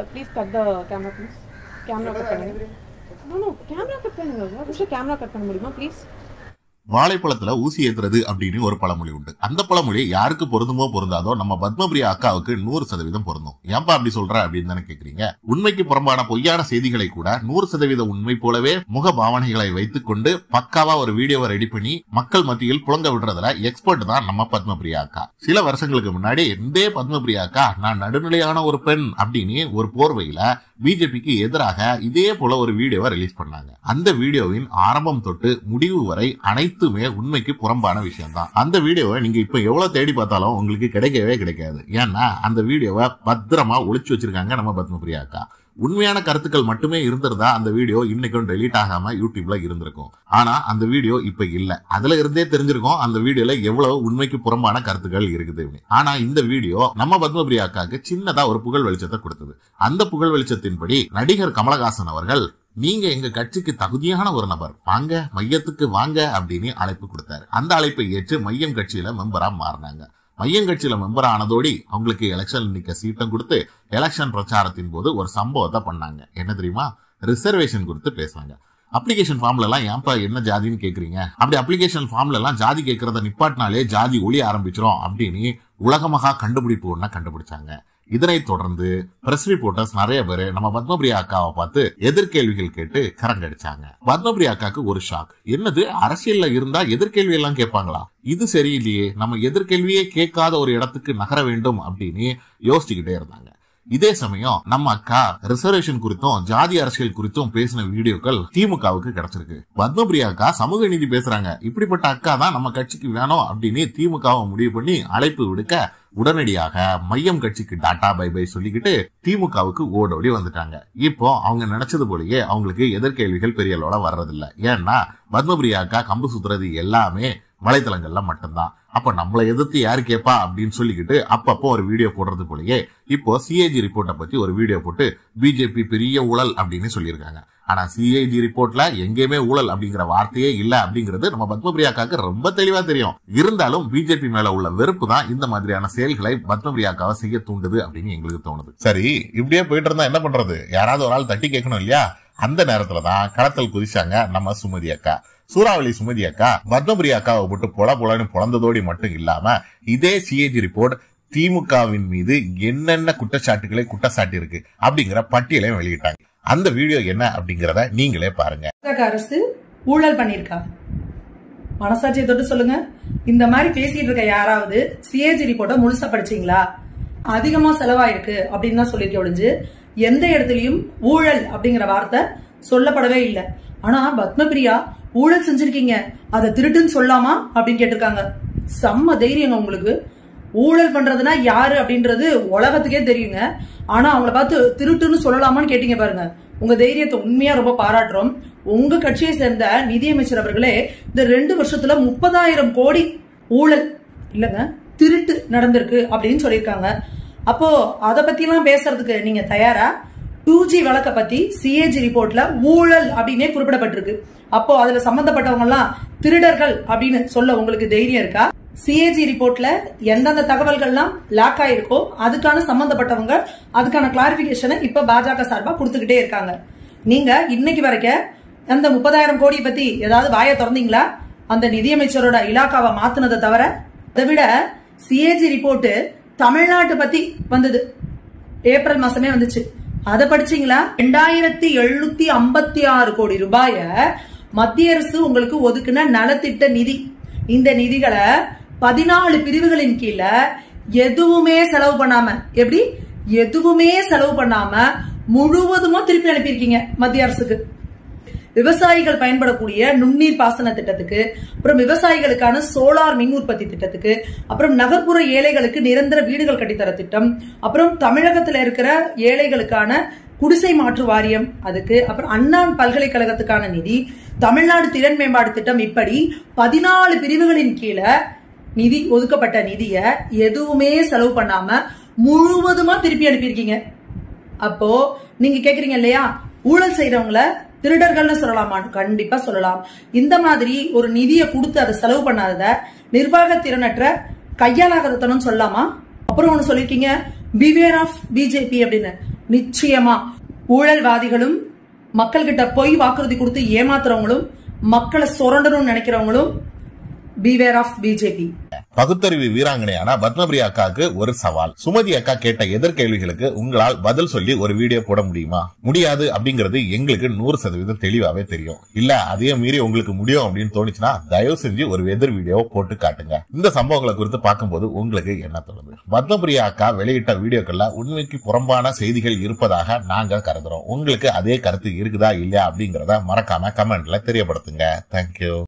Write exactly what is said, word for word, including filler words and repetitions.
please cut the camera, please. Camera cut பண்ணுங்க. No, no, camera cut பண்ணுங்க. ஒரு நிமிஷம் camera cut பண்ண முடியுமா, please? வாழைப்பழத்துல ஊசி ஏத்துறது அப்படின்னு ஒரு பழமொழி உண்டு. அந்த பழமொழி யாருக்கு பொருந்துமோ பொருந்தாதோ நம்ம பத்மபிரியா அக்காவுக்கு நூறு சதவீதம் பொருந்தும். ஏன்பா அப்படி சொல்ற அப்படின்னு தானே கேக்குறீங்க. உண்மைக்கு புறம்பான பொய்யான செய்திகளை கூட நூறு சதவீத உண்மை போலவே முக பாவனைகளை வைத்துக் கொண்டு பக்காவா ஒரு வீடியோவை ரெடி பண்ணி மக்கள் மத்தியில் புழங்க விடுறதுல எக்ஸ்பர்ட் தான் நம்ம பத்மபிரியா அக்கா. சில வருஷங்களுக்கு முன்னாடி இந்த பத்மபிரியா அக்கா நான் நடுநிலையான ஒரு பெண் அப்படின்னு ஒரு போர்வையில பிஜேபிக்கு எதிராக இதே போல ஒரு வீடியோவை ரிலீஸ் பண்ணாங்க. அந்த வீடியோவின் ஆரம்பம் தொட்டு முடிவு வரை அனைத்துமே உண்மைக்கு புறம்பான விஷயம் தான். அந்த வீடியோவை நீங்க இப்ப எவ்வளவு தேடி பார்த்தாலும் உங்களுக்கு கிடைக்கவே கிடைக்காது. ஏன்னா அந்த வீடியோவை பத்திரமா ஒளிச்சு வச்சிருக்காங்க நம்ம பத்மபிரியா அக்கா. உண்மையான கருத்துக்கள் மட்டுமே இருந்திருந்தா அந்த வீடியோ இன்னைக்கும் டெலீட் ஆகாம யூடியூப்ல இருந்திருக்கும். ஆனா அந்த வீடியோ இப்ப இல்ல. அதுல இருந்தே தெரிஞ்சிருக்கும் அந்த வீடியோல எவ்வளவு உண்மைக்கு புறம்பான கருத்துக்கள் இருக்குது. ஆனா இந்த வீடியோ நம்ம பத்மபிரியா அக்காவுக்கு சின்னதா ஒரு புகழ் வெளிச்சத்தை கொடுத்தது. அந்த புகழ் வெளிச்சத்தின்படி நடிகர் கமலஹாசன் அவர்கள் நீங்க எங்க கட்சிக்கு தகுதியான ஒரு நபர், வாங்க மையத்துக்கு வாங்க அப்படின்னு அழைப்பு கொடுத்தாரு. அந்த அழைப்பை ஏற்று மையம் கட்சியில மெம்பரா மாறினாங்க. மையம் கட்சியில மெம்பர் ஆனதோடி அவங்களுக்கு எலெக்ஷன் நிக்க சீட்டம் கொடுத்து எலெக்ஷன் பிரச்சாரத்தின் போது ஒரு சம்பவத்தை பண்ணாங்க. என்ன தெரியுமா? ரிசர்வேஷன் கொடுத்து பேசுவாங்க. அப்ளிகேஷன் ஃபார்ம்ல எல்லாம் ஏன்பா என்ன ஜாதின்னு கேக்குறீங்க, அப்படி அப்ளிகேஷன் ஃபார்ம்ல எல்லாம் ஜாதி கேட்கறத நிப்பாட்டினாலே ஜாதி ஒளி ஆரம்பிச்சிரும் அப்படின்னு உலகமகா கண்டுபிடிப்பு ஒண்ண கண்டுபிடிச்சாங்க. இதனை தொடர்ந்து பிரஸ் ரிப்போர்ட்டர்ஸ் நிறைய பேரு நம்ம பத்மபிரியா அக்காவை பார்த்து எதிர்கேள்விகள் கேட்டு கரங்கடிச்சாங்க. பத்மபிரியா அக்காவுக்கு ஒரு ஷாக். என்னது, அரசியல்ல இருந்தா எதிர்கேள்வி எல்லாம் கேட்பாங்களா? இது சரியில்லையே, நம்ம எதிர்கேள்வியே கேட்காத ஒரு இடத்துக்கு நகர வேண்டும் அப்படின்னு யோசிச்சுக்கிட்டே இருந்தாங்க. இதே சமயம் நம்ம அக்கா ரிசர்வேஷன் குறித்தும் ஜாதி அரசியல் குறித்தும் பேசின வீடியோக்கள் திமுகவுக்கு கிடைச்சிருக்கு. பத்மபிரியா அக்கா சமூக நீதி பேசுறாங்க, இப்படிப்பட்ட அக்கா தான் நம்ம கட்சிக்கு வேணும் அப்படின்னு திமுகவை முடிவு பண்ணி அழைப்பு விடுக்க உடனடியாக மையம் கட்சிக்கு டாடா பை பை சொல்லிக்கிட்டு திமுகவுக்கு ஓடோடி வந்துட்டாங்க. இப்போ அவங்க நினைச்சது போலயே அவங்களுக்கு எதிர்கேள்விகள் பெரிய அளவுல வர்றதில்ல. ஏன்னா பத்மபிரியா அக்கா கம்பு சுத்துறது எல்லாமே வலைத்தளங்கள்ல மட்டும்தான். அப்ப நம்மளை எதிர்த்து யாரு கேப்பா அப்படின்னு சொல்லிக்கிட்டு அப்பப்போ ஒரு வீடியோ போடுறது போலயே இப்போ சிஏஜி ரிப்போர்ட்டை பத்தி ஒரு வீடியோ போட்டு பிஜேபி பெரிய ஊழல் அப்படின்னு சொல்லியிருக்காங்க. ஆனா சிஏஜி ரிப்போர்ட்ல எங்கேயுமே ஊழல் அப்படிங்கிற வார்த்தையே இல்ல அப்படிங்கிறது நம்ம பத்மபிரியாக்காவுக்கு ரொம்ப தெளிவா தெரியும். இருந்தாலும் பிஜேபி மேல உள்ள வெறுப்பு தான் இந்த மாதிரியான செயல்களை பத்மபிரியாக்காவை செய்ய தூண்டுது அப்படின்னு எங்களுக்கு தோணுது. சரி, இப்படியே போயிட்டு இருந்தா என்ன பண்றது? யாராவது ஒரு ஆள் தட்டி கேட்கணும் இல்லையா? அந்த நேரத்துலதான் களத்தில் குதிச்சாங்க நம்ம சுமதி அக்கா. சூறாவளி சுமதி அக்கா பத்மபிரியா அக்காவை போட்டு பொல பொலன்னு பொழந்ததோடி மட்டும் இல்லாம இதே சிஏஜி ரிப்போர்ட் திமுகவின் மீது என்னென்ன குற்றச்சாட்டுகளை குற்றச்சாட்டு இருக்கு அப்படிங்கிற பட்டியலையும் வெளியிட்டாங்க. அந்த வீடியோ என்ன அப்படிங்கறத நீங்களே பாருங்க. அரசு ஊழல் பண்ணிருக்கா? மனசாட்சியை தொட்டு சொல்லுங்க. இந்த மாதிரி பேசிட்டு இருக்க யாராவது சிஏஜி ரிப்போர்ட்டை முழுசா படிச்சீங்களா? அதிகமா செலவாயிருக்கு அப்படின்னு தான் சொல்லிருக்க ஒழிஞ்சு எந்த இடத்துலயும் ஊழல் அப்படிங்கிற வார்த்தை சொல்லப்படவே இல்லை. ஆனா பத்மபிரியா ஊழல் செஞ்சிருக்கீங்க, அதை திருட்டுன்னு சொல்லாமா அப்படின்னு கேட்டிருக்காங்க. செம்ம தைரியங்க உங்களுக்கு. ஊழல் பண்றதுன்னா யாரு அப்படின்றது உலகத்துக்கே தெரியுங்க. ஆனா அவங்கள பார்த்து திருட்டுன்னு சொல்லலாமான்னு கேட்டீங்க பாருங்க. உங்க தைரியத்தை உண்மையா ரொம்ப பாராட்டுறோம். உங்க கட்சியை சேர்ந்த நிதியமைச்சர் அவர்களே இந்த ரெண்டு வருஷத்துல முப்பதாயிரம் கோடி ஊழல் இல்லங்க திருட்டு நடந்திருக்கு அப்படின்னு சொல்லியிருக்காங்க. அப்போ அதை பத்தி எல்லாம் பேசுறதுக்கு நீங்க தயாரா? டூ ஜி வழக்க பத்தி சிஏஜி ரிப்போர்ட்ல ஊழல் அப்படின்னே குறிப்பிடப்பட்டிருக்கு. அப்போ அதுல சம்பந்தப்பட்டவங்க எல்லாம் திருடர்கள் அப்படின்னு சொல்ல உங்களுக்கு தைரியம் இருக்கா? சிஏஜி ரிப்போர்ட்ல எந்தெந்த தகவல்கள்லாம் லாக் ஆயிருக்கோ அதுக்கான சம்பந்தப்பட்டவங்க அதுக்கான கிளாரிபிகேஷனை இப்ப பாஜக சார்பா கொடுத்துக்கிட்டே இருக்காங்க. நீங்க இன்னைக்கு வரைக்கும் அந்த முப்பதாயிரம் கோடி பத்தி ஏதாவது வாயை திறந்தீங்களா? அந்த நிதியமைச்சரோட இலாக்காவை மாத்தினதை தவிர. அதை விட சிஏஜி ரிப்போர்ட் தமிழ்நாட்டு பத்தி வந்தது, ஏப்ரல் மாசமே வந்துச்சு. அதை படிச்சீங்களா? ரெண்டாயிரத்தி எழுநூத்தி ஐம்பத்தி ஆறு கோடி ரூபாய மத்திய அரசு உங்களுக்கு ஒதுக்குன நலத்திட்ட நிதி. இந்த நிதிகளை பதினாலு பிரிவுகளின் கீழே எதுவுமே செலவு பண்ணாம, எப்படி எதுவுமே செலவு பண்ணாம முழுவதுமா திருப்பி அனுப்பியிருக்கீங்க மத்திய அரசுக்கு. விவசாயிகள் பயன்படக்கூடிய நுண்ணீர் பாசன திட்டத்துக்கு, அப்புறம் விவசாயிகளுக்கான சோலார் மின் உற்பத்தி திட்டத்துக்கு, அப்புறம் நகர்ப்புற ஏழைகளுக்கு நிரந்தர வீடுகள் கட்டித்தர திட்டம், அப்புறம் தமிழகத்துல இருக்கிற ஏழைகளுக்கான குடிசை மாற்று வாரியம் அதுக்கு, அப்புறம் அண்ணா பல்கலைக்கழகத்துக்கான நிதி, தமிழ்நாடு திறன் மேம்பாடு திட்டம், இப்படி பதினாலு பிரிவுகளின் கீழே நிதி ஒதுக்கப்பட்ட நிதிய எதுவுமே செலவு பண்ணாம முழுவதுமா திருப்பி அனுப்பியிருக்கீங்க. அப்போ நீங்க கேக்குறீங்க இல்லையா, ஊழல் செய்யறவங்கள திருடர்கள்னு சொல்லலாமான்னு? கண்டிப்பா சொல்லலாம். இந்த மாதிரி ஒரு நிதியை கொடுத்து அதை செலவு பண்ணாத நிர்வாக திறனற்ற கையாளாகத்தனம் சொல்லலாமா? அப்புறம் ஒண்ணு சொல்லிருக்கீங்க பிவேர் ஆஃப் பிஜேபி அப்படின்னு. நிச்சயமா ஊழல்வாதிகளும் மக்கள்கிட்ட பொய் வாக்குறுதி கொடுத்து ஏமாத்துறவங்களும் மக்களை சுரண்டணும்னு நினைக்கிறவங்களும் பீவேர் ஆஃப் பிஜேபி. பகுத்தறிவு வீராங்கனையான பத்மபிரியா அக்காவுக்கு ஒரு சவால். சுமதி அக்கா கேட்ட எதிர்கேள்விகளுக்கு உங்களால் பதில் சொல்லி ஒரு வீடியோ போட முடியுமா? முடியாது அப்படிங்கிறது எங்களுக்கு நூறு சதவீதம் தெளிவாவே தெரியும். இல்ல அதையும் மீறி உங்களுக்கு முடியும் அப்படின்னு தோணுச்சுன்னா தயவு செஞ்சு ஒரு எதிர் வீடியோவை போட்டு காட்டுங்க. இந்த சம்பவங்களை குறித்து பார்க்கும்போது உங்களுக்கு என்ன தோணுது? பத்மபிரியா அக்கா வெளியிட்ட வீடியோக்கள்ல உண்மைக்கு புறம்பான செய்திகள் இருப்பதாக நாங்க கருதுறோம். உங்களுக்கு அதே கருத்து இருக்குதா இல்லையா அப்படிங்கறத மறக்காம கமெண்ட்ல தெரியப்படுத்துங்க. தேங்க்யூ.